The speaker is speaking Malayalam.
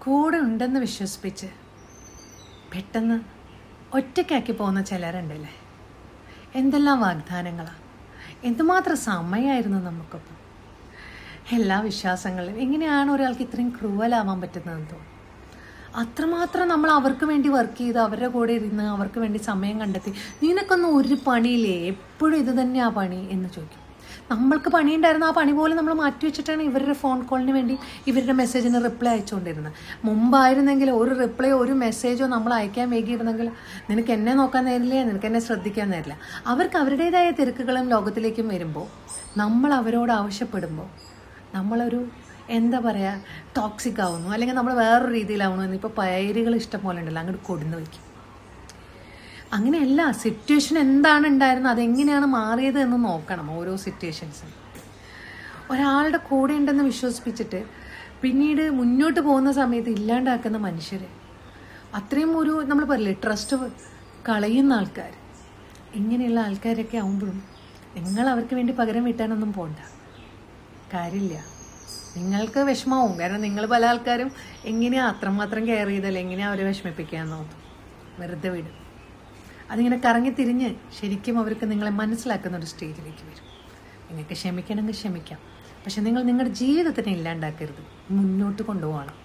കൂടെ ഉണ്ടെന്ന് വിശ്വസിപ്പിച്ച് പെട്ടെന്ന് ഒറ്റയ്ക്കാക്കി പോകുന്ന ചിലരുണ്ടല്ലേ. എന്തെല്ലാം വാഗ്ദാനങ്ങളാണ്, എന്തുമാത്രം സമയമായിരുന്നു നമുക്കൊപ്പം. എല്ലാ വിശ്വാസങ്ങളിലും എങ്ങനെയാണ് ഒരാൾക്ക് ഇത്രയും ക്രൂവലാവാൻ പറ്റുന്നതെന്ന് തോന്നും. അത്രമാത്രം നമ്മൾ അവർക്ക് വേണ്ടി വർക്ക് ചെയ്ത് അവരുടെ കൂടെ ഇരുന്ന് അവർക്ക് വേണ്ടി സമയം കണ്ടെത്തി. നിനക്കൊന്നും ഒരു പണിയില്ലേ, എപ്പോഴും ഇത് തന്നെയാ പണി എന്ന് ചോദിക്കും. നമ്മൾക്ക് പണിയുണ്ടായിരുന്ന ആ പണി പോലും നമ്മൾ മാറ്റി വെച്ചിട്ടാണ് ഇവരുടെ ഫോൺ കോളിന് വേണ്ടി ഇവരുടെ മെസ്സേജിന് റിപ്ലൈ അയച്ചുകൊണ്ടിരുന്നത്. മുമ്പായിരുന്നെങ്കിൽ ഒരു റിപ്ലൈയോ ഒരു മെസ്സേജോ നമ്മൾ അയക്കാൻ വൈകിയിരുന്നെങ്കിൽ നിനക്ക് എന്നെ നോക്കാൻ നേരില്ല, നിനക്ക് എന്നെ ശ്രദ്ധിക്കാൻ നേരില്ല. അവർക്ക് അവരുടേതായ തിരക്കുകളും ലോകത്തിലേക്കും വരുമ്പോൾ നമ്മൾ അവരോട് ആവശ്യപ്പെടുമ്പോൾ നമ്മളൊരു എന്താ പറയുക ടോക്സിക് ആവുന്നു, അല്ലെങ്കിൽ നമ്മൾ വേറൊരു രീതിയിലാവുന്നു എന്ന് ഇപ്പോൾ പേരുകൾ ഇഷ്ടം പോലെ ഉണ്ടല്ലോ, അങ്ങോട്ട് കൊടുന്ന് വയ്ക്കും. അങ്ങനെയല്ല, സിറ്റുവേഷൻ എന്താണ് ഉണ്ടായിരുന്നത്, അതെങ്ങനെയാണ് മാറിയത് എന്ന് നോക്കണം. ഓരോ സിറ്റുവേഷൻസും ഒരാളുടെ കൂടെ ഉണ്ടെന്ന് വിശ്വസിപ്പിച്ചിട്ട് പിന്നീട് മുന്നോട്ട് പോകുന്ന സമയത്ത് ഇല്ലാണ്ടാക്കുന്ന മനുഷ്യർ, അത്രയും ഒരു നമ്മൾ പറയില്ലേ ട്രസ്റ്റ് കളയുന്ന ആൾക്കാർ, ഇങ്ങനെയുള്ള ആൾക്കാരൊക്കെ ആവുമ്പോഴും നിങ്ങൾ അവർക്ക് വേണ്ടി പകരം വീട്ടാനൊന്നും പോകണ്ട, കാര്യമില്ല. നിങ്ങൾക്ക് വിഷമാവും, കാരണം നിങ്ങൾ പല ആൾക്കാരും എങ്ങനെയാണ് അത്രമാത്രം കെയർ ചെയ്തല്ലേ, എങ്ങനെയാണ് അവരെ വിഷമിപ്പിക്കാമെന്ന് തോന്നും. വെറുതെ വിടും. അതിങ്ങനെ കറങ്ങി തിരിഞ്ഞ് ശരിക്കും അവർക്ക് നിങ്ങളെ മനസ്സിലാക്കുന്ന ഒരു സ്റ്റേജിലേക്ക് വരും. നിങ്ങൾക്ക് ക്ഷമിക്കണമെങ്കിൽ ക്ഷമിക്കാം, പക്ഷെ നിങ്ങൾ നിങ്ങളുടെ ജീവിതത്തിനെ ഇല്ലാണ്ടാക്കരുത്, മുന്നോട്ട് കൊണ്ടുപോകണം.